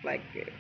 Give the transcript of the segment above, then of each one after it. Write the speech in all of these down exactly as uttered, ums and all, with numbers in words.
like it.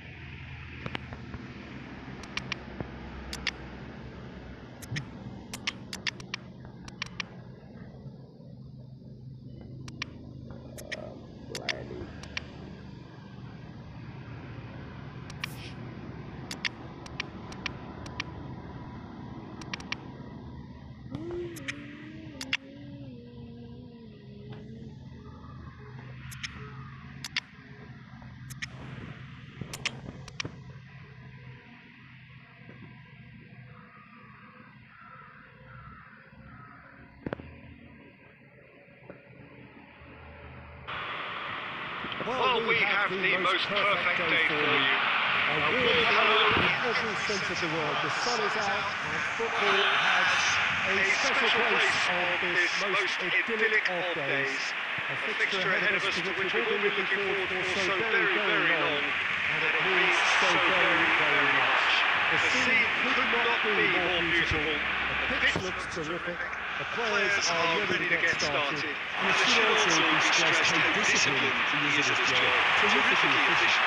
Well, we have the most perfect day for you. A warm hello in every sense of the word. The sun is out and football has a special place on this most idyllic of days. A fixture ahead of us to which we've all been looking forward for so very, very long, and it means so very, very much. The scene could not be more beautiful. The pitch looks terrific. The players are ready to get started, and it should also be stressed how disciplined he is at his job. Terrifically efficient.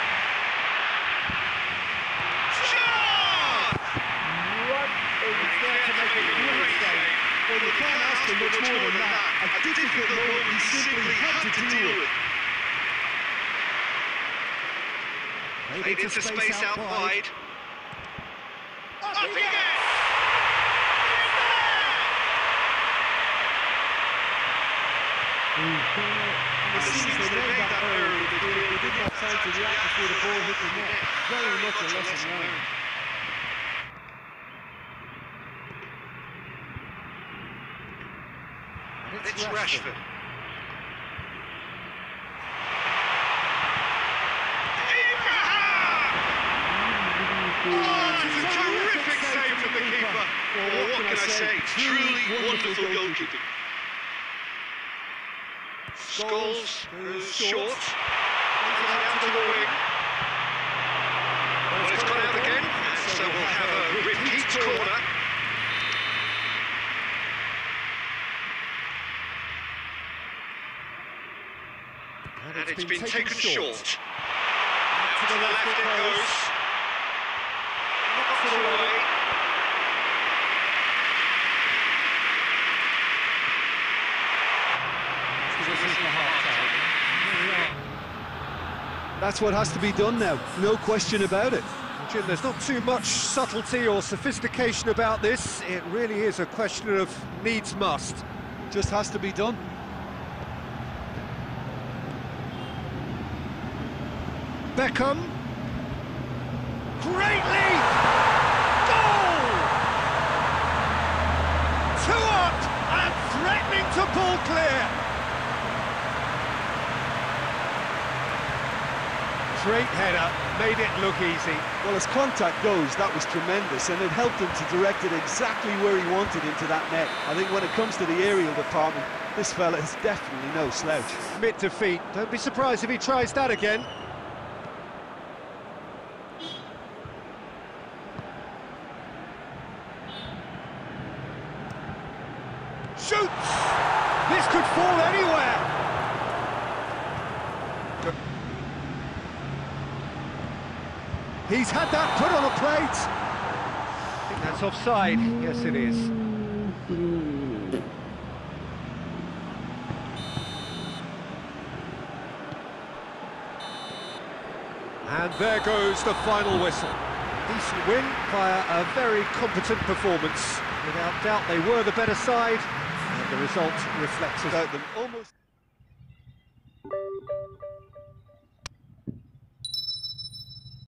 Shot! What is there to make a great save? Well, you can't ask for much more than that. A difficult moment he simply had to deal with. Played into space out wide. Up he gets! The season they made that error, they didn't have time to react before the ball hit the net. Very much a lesson learned. It's, it's Rashford. Oh, it's a terrific save from the keeper. Well, what can I say? Truly wonderful goalkeeping. Scholes goes short, plays it out to the wing. Well, it's gone out again, and so we'll have a repeat corner. And it's been taken short. Out to the left it goes. Knocks it away. That's what has to be done now, no question about it. Jim, there's not too much subtlety or sophistication about this. It really is a question of needs must. Just has to be done. Beckham. Great lead! Goal! Two up and threatening to pull clear. Great header, made it look easy. Well, as contact goes, that was tremendous, and it helped him to direct it exactly where he wanted into that net. I think when it comes to the aerial department, this fella is definitely no slouch. Mid to feet, don't be surprised if he tries that again. Shoots! This could fall anywhere! He's had that put on a plate. I think that's offside. Yes, it is. And there goes the final whistle. Decent win via a very competent performance. Without doubt, they were the better side, and the result reflects it. Them almost.